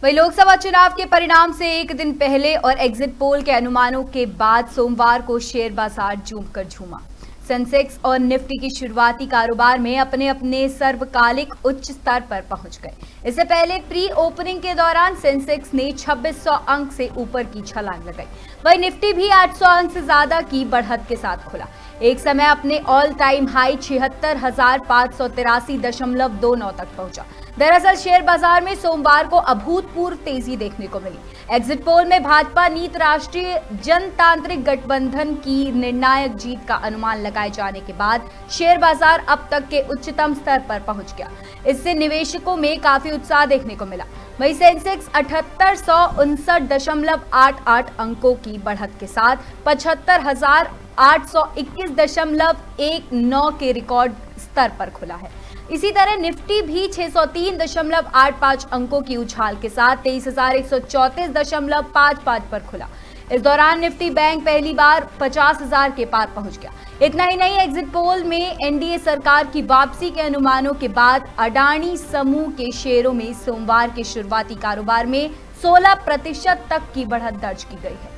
वहीं लोकसभा चुनाव के परिणाम से एक दिन पहले और एग्जिट पोल के अनुमानों के बाद सोमवार को शेयर बाजार जमकर झूमा। सेंसेक्स और निफ्टी की शुरुआती कारोबार में अपने अपने सर्वकालिक उच्च स्तर पर पहुंच गए। इससे पहले प्री ओपनिंग के दौरान सेंसेक्स ने 2600 अंक से ऊपर की छलांग लगाई। वहीं निफ्टी भी 800 अंक से ज्यादा की बढ़त के साथ खुला। एक समय अपने ऑल टाइम हाई 76,583.29 तक पहुंचा। दरअसल शेयर बाजार में सोमवार को अभूतपूर्व तेजी देखने को मिली। एग्जिट पोल में भाजपा नीत राष्ट्रीय जनतांत्रिक गठबंधन की निर्णायक जीत का अनुमान लगाए जाने के बाद शेयर बाजार अब तक के उच्चतम स्तर पर पहुंच गया। इससे निवेशकों में काफी उत्साह देखने को मिला। वहीं सेंसेक्स 7859.88 अंकों की बढ़त के साथ 75,821.19 के रिकॉर्ड स्तर पर खुला है। इसी तरह निफ्टी भी 603.85 अंकों की उछाल के साथ 23,134.55 पर खुला। इस दौरान निफ्टी बैंक पहली बार 50,000 के पार पहुंच गया। इतना ही नहीं, एग्जिट पोल में एनडीए सरकार की वापसी के अनुमानों के बाद अडानी समूह के शेयरों में सोमवार के शुरुआती कारोबार में 16% तक की बढ़त दर्ज की गई है।